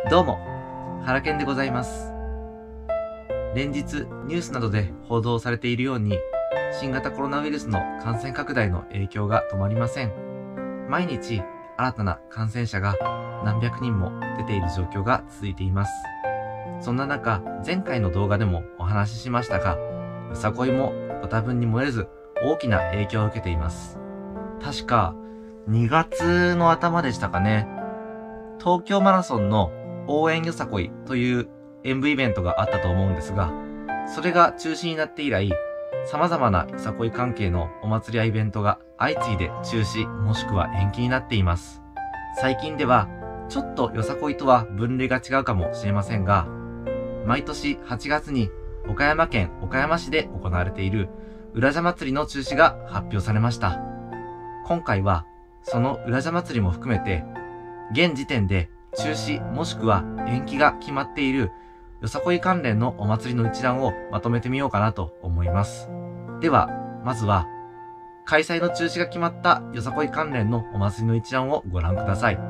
どうも、原健でございます。連日ニュースなどで報道されているように、新型コロナウイルスの感染拡大の影響が止まりません。毎日新たな感染者が何百人も出ている状況が続いています。そんな中、前回の動画でもお話ししましたが、よさこいもご多分に漏れず大きな影響を受けています。確か2月の頭でしたかね。東京マラソンの応援よさこいという演舞イベントがあったと思うんですが、それが中止になって以来、様々なよさこい関係のお祭りやイベントが相次いで中止もしくは延期になっています。最近ではちょっとよさこいとは分類が違うかもしれませんが、毎年8月に岡山県岡山市で行われている浦社祭りの中止が発表されました。今回はその浦社祭りも含めて、現時点で中止もしくは延期が決まっているよさこい関連のお祭りの一覧をまとめてみようかなと思います。では、まずは開催の中止が決まったよさこい関連のお祭りの一覧をご覧ください。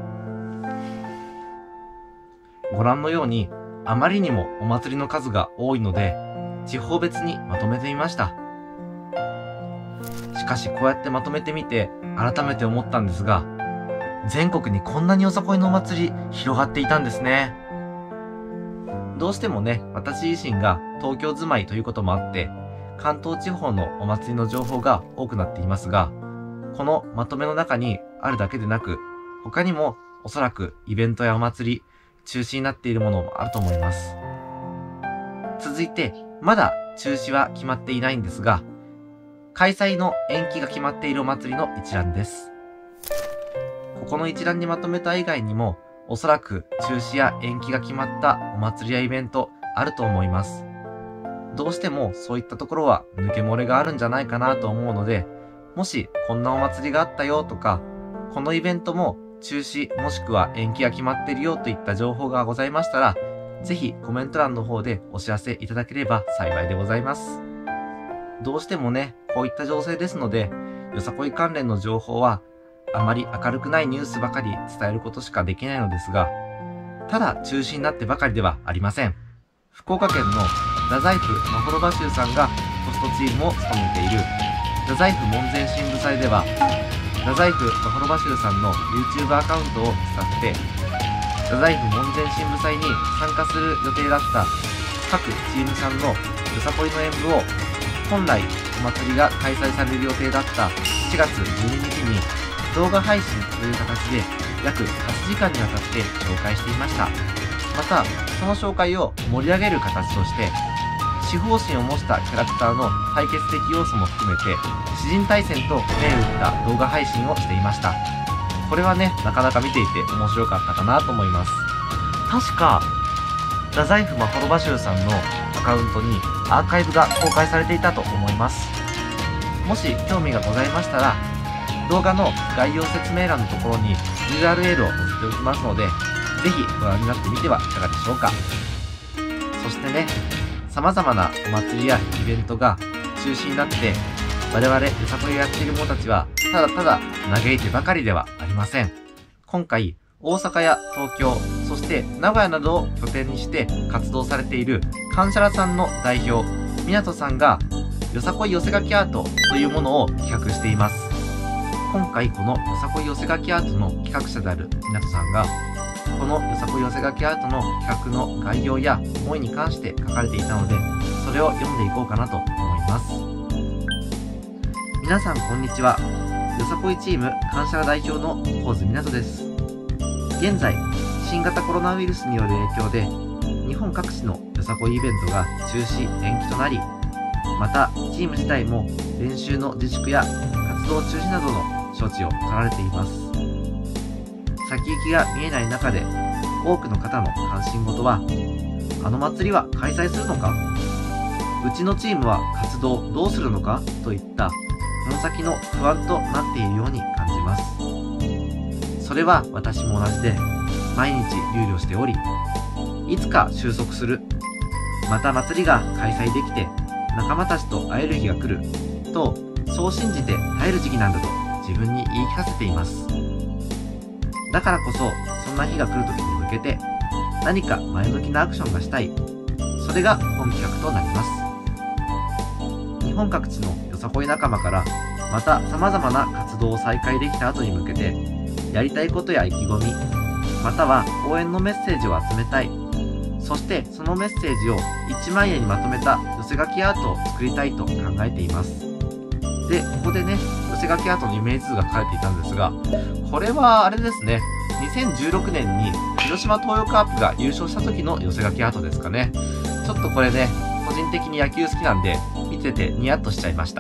ご覧のようにあまりにもお祭りの数が多いので、地方別にまとめてみました。しかしこうやってまとめてみて改めて思ったんですが、全国にこんなによさこいのお祭り広がっていたんですね。どうしてもね、私自身が東京住まいということもあって、関東地方のお祭りの情報が多くなっていますが、このまとめの中にあるだけでなく、他にもおそらくイベントやお祭り、中止になっているものもあると思います。続いて、まだ中止は決まっていないんですが、開催の延期が決まっているお祭りの一覧です。ここの一覧にまとめた以外にも、おそらく中止や延期が決まったお祭りやイベントあると思います。どうしてもそういったところは抜け漏れがあるんじゃないかなと思うので、もしこんなお祭りがあったよとか、このイベントも中止もしくは延期が決まっているよといった情報がございましたら、ぜひコメント欄の方でお知らせいただければ幸いでございます。どうしてもね、こういった情勢ですので、よさこい関連の情報はあまり明るくないニュースばかり伝えることしかできないのですが、ただ中止になってばかりではありません。福岡県の太宰府まほろば衆さんがホストチームを務めている太宰府門前神武祭では、太宰府まほろば衆さんの YouTube アカウントを使って太宰府門前神武祭に参加する予定だった各チームさんのよさこいの演舞を、本来お祭りが開催される予定だった7月12日に動画配信という形で約8時間にわたって紹介していました。また、その紹介を盛り上げる形として、司法心を模したキャラクターの対決的要素も含めて、詩人対戦と銘打った動画配信をしていました。これはね、なかなか見ていて面白かったかなと思います。確か、太宰府まほろば衆さんのアカウントにアーカイブが公開されていたと思います。もし興味がございましたら、動画の概要説明欄のところに URL を載せておきますので、ぜひご覧になってみてはいかがでしょうか。そしてね、様々なお祭りやイベントが中止になって、我々よさこいをやっている者たちは、ただただ嘆いてばかりではありません。今回、大阪や東京、そして名古屋などを拠点にして活動されているカンシャラさんの代表、湊さんが、よさこい寄せ書きアートというものを企画しています。今回このよさこい寄せ書きアートの企画者である湊さんが、このよさこい寄せ書きアートの企画の概要や思いに関して書かれていたので、それを読んでいこうかなと思います。皆さんこんにちは。よさこいチーム感謝代表の高津湊です。現在、新型コロナウイルスによる影響で、日本各地のよさこいイベントが中止・延期となり、またチーム自体も練習の自粛や活動中止などの処置を取られています。先行きが見えない中で、多くの方の関心事は、あの祭りは開催するのか？うちのチームは活動どうするのか？といったこの先の不安となっているように感じます。それは私も同じで、毎日憂慮しており、いつか収束する、また祭りが開催できて仲間たちと会える日が来ると、そう信じて耐える時期なんだと自分に言い聞かせています。だからこそ、そんな日が来る時に向けて、 何か前向きなアクションがしたい。それが本企画となります。日本各地のよさこい仲間からまた様々な活動を再開できた後に向けて、やりたいことや意気込み、または応援のメッセージを集めたい。そしてそのメッセージを1万円にまとめた寄せ書きアートを作りたいと考えています。で、ここでね、寄せ書きアートのイメージ図が書かれていたんですが、これはあれですね、2016年に広島東洋カープが優勝した時の寄せ書きアートですかね。ちょっとこれね、個人的に野球好きなんで、見ててニヤッとしちゃいました。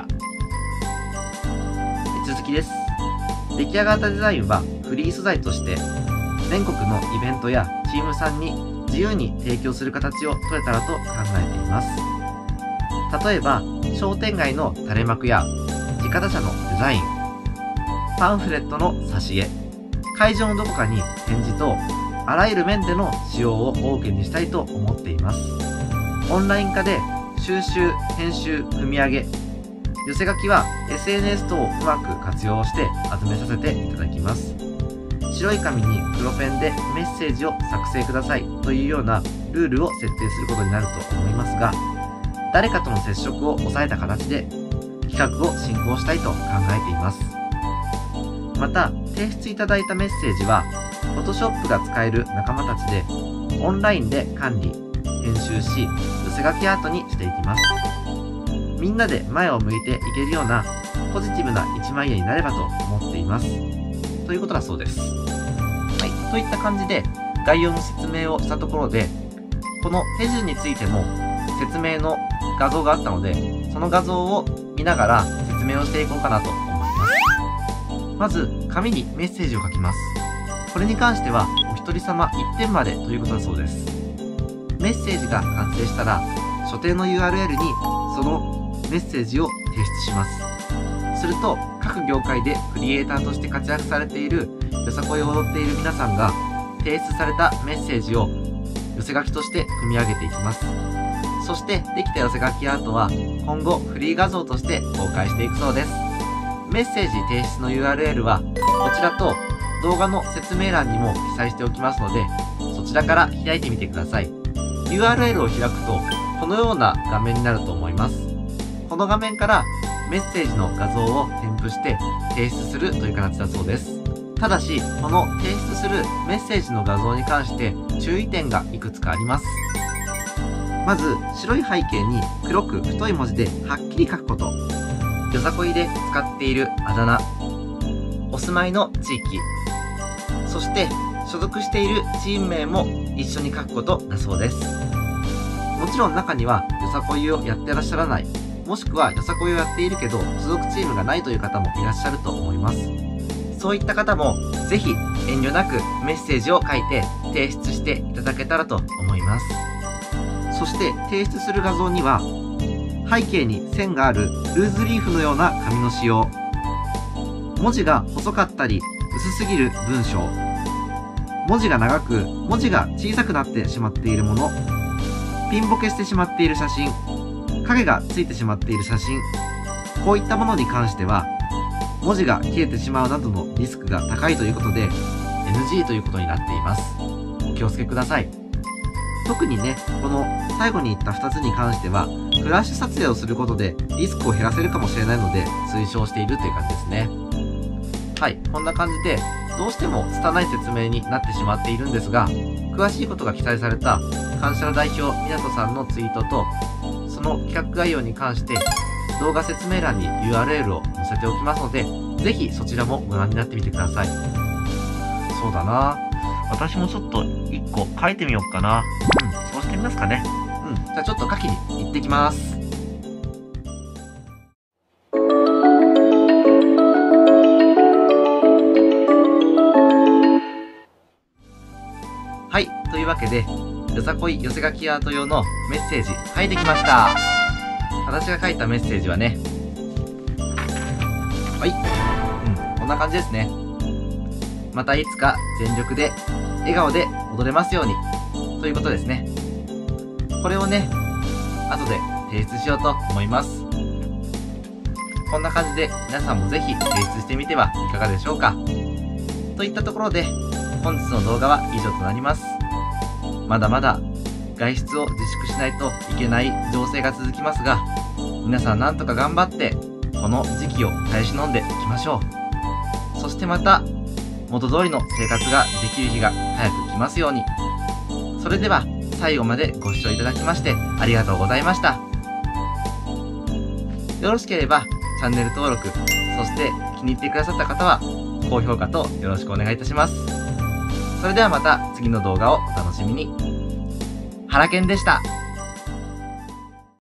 続きです。出来上がったデザインはフリー素材として、全国のイベントやチームさんに自由に提供する形を取れたらと考えています。例えば、商店街の垂れ幕や自家打者のデザイン、パンフレットの挿絵、会場のどこかに展示と、あらゆる面での使用を OK にしたいと思っています。オンライン化で収集、編集、組み上げ、寄せ書きは SNS 等をうまく活用して集めさせていただきます。白い紙に黒ペンでメッセージを作成くださいというようなルールを設定することになると思いますが、誰かとの接触を抑えた形で企画を進行したいと考えています。また、提出いただいたメッセージは Photoshop が使える仲間たちでオンラインで管理、編集し、寄せ書きアートにしていきます。みんなで前を向いていけるようなポジティブな1万円になればと思っています。ということだそうです。はい。といった感じで概要の説明をしたところで、この手順についても説明の画像があったので、その画像を見ながら説明をしていこうかなと思います。まず、紙にメッセージを書きます。これに関してはお一人様1点までということだそうです。メッセージが完成したら、所定の URL にそのメッセージを提出します。すると、各業界でクリエイターとして活躍されているよさこいを踊っている皆さんが提出されたメッセージを寄せ書きとして組み上げていきます。そしてできた寄せ書きアートは今後フリー画像として公開していくそうです。メッセージ提出の URL はこちらと動画の説明欄にも記載しておきますので、そちらから開いてみてください。URL を開くとこのような画面になると思います。この画面からメッセージの画像を添付して提出するという形だそうです。ただし、この提出するメッセージの画像に関して注意点がいくつかあります。まず、白い背景に黒く太い文字ではっきり書くこと。よさこいで使っているあだ名、お住まいの地域、そして所属しているチーム名も一緒に書くことだそうです。もちろん中にはよさこいをやってらっしゃらない、もしくはよさこいをやっているけど所属チームがないという方もいらっしゃると思います。そういった方もぜひ遠慮なくメッセージを書いて提出していただけたらと思います。そして提出する画像には背景に線があるルーズリーフのような紙の使用、文字が細かったり薄すぎる文章、文字が長く文字が小さくなってしまっているもの、ピンボケしてしまっている写真、影がついてしまっている写真、こういったものに関しては文字が消えてしまうなどのリスクが高いということで NG ということになっています。お気をつけください。特にね、この最後に言った2つに関してはフラッシュ撮影をすることでリスクを減らせるかもしれないので推奨しているという感じですね。はい、こんな感じでどうしても拙い説明になってしまっているんですが、詳しいことが記載された感謝の代表湊さんのツイートとその企画概要に関して動画説明欄に URL を載せておきますので、ぜひそちらもご覧になってみてください。そうだな、私もちょっと1個書いてみようかな。そうしてみますかね。じゃあちょっと書きに行ってきます。はい、というわけでよさこい寄せ書きアート用のメッセージ書いてきました。私が書いたメッセージはね、はい、こんな感じですね。またいつか全力で笑顔で踊れますようにということですね。これをね、後で提出しようと思います。こんな感じで皆さんもぜひ提出してみてはいかがでしょうか。といったところで本日の動画は以上となります。 まだまだ外出を自粛しないといけない情勢が続きますが、皆さんなんとか頑張って、この時期を耐え忍んでいきましょう。そしてまた、元通りの生活ができる日が早く来ますように。それでは、最後までご視聴いただきましてありがとうございました。よろしければ、チャンネル登録、そして気に入ってくださった方は、高評価とよろしくお願いいたします。それではまた次の動画をお楽しみに。はらけんでした。